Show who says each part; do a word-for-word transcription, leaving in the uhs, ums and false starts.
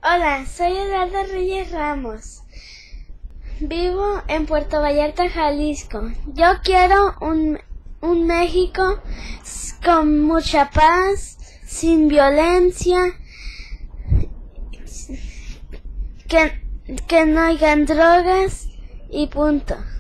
Speaker 1: Hola, soy Eduardo Reyes Ramos. Vivo en Puerto Vallarta, Jalisco. Yo quiero un, un México con mucha paz, sin violencia, que, que no hayan drogas y punto.